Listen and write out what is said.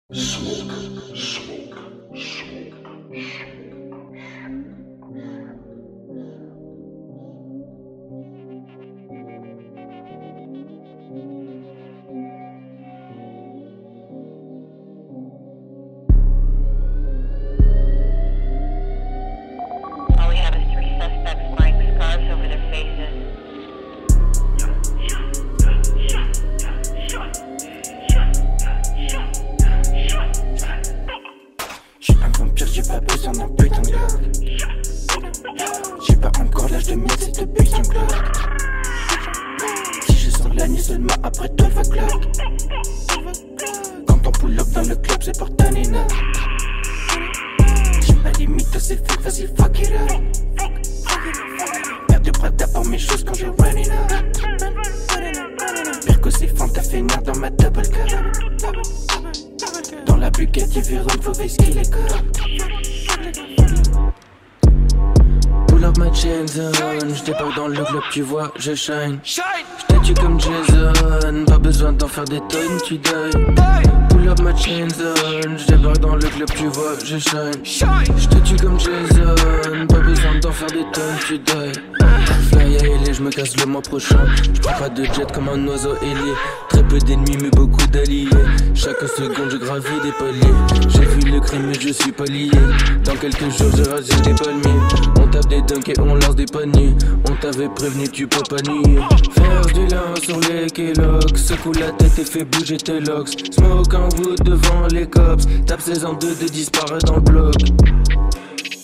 Smoke, smoke, smoke, smoke. All we have is three suspects wearing scarves over their faces. J'suis un vampire, j'ai pas besoin d'un putain de Glock. J'ai pas encore l'âge de miel, c'est depuis un Glock. Si je sors la nuit seulement après 12 o'clock. Quand on pull up dans le club, c'est pour Tanina. J'ai pas limite, c'est fake, vas-y fuck it up. Merde de Prada pour mes choses quand je run it up. Pire que ces fentes, t'as fait nerd dans ma double cup. Dans la Bugatti Veyron, faut qu'il est correct. Pull up my chains on, j'débarque dans le club, tu vois, je shine. J't'ai comme Jason, pas besoin d'en faire des tonnes, tu die. Pull up my chains on, j'débarque dans le club, tu vois, je shine. J'te comme Jason, pas besoin d'en faire des tonnes, tu die. Fly à LA, j'me casse le mois prochain. J'prends pas de jet comme un oiseau ailé. Très peu d'ennemis mais beaucoup d'alliés. Chaque seconde je gravis des paliers. J'ai vu le crime mais je suis pas lié. Dans quelques jours je rasure des palmiers. On tape des dunks et on lance des paniers. On t'avait prévenu tu peux pas nier. Faire du lin sur les Kellogg's. Secoue la tête et fais bouger tes locks. Smoke en wood devant les cops. Tape 16 en 2 de disparaît dans le bloc.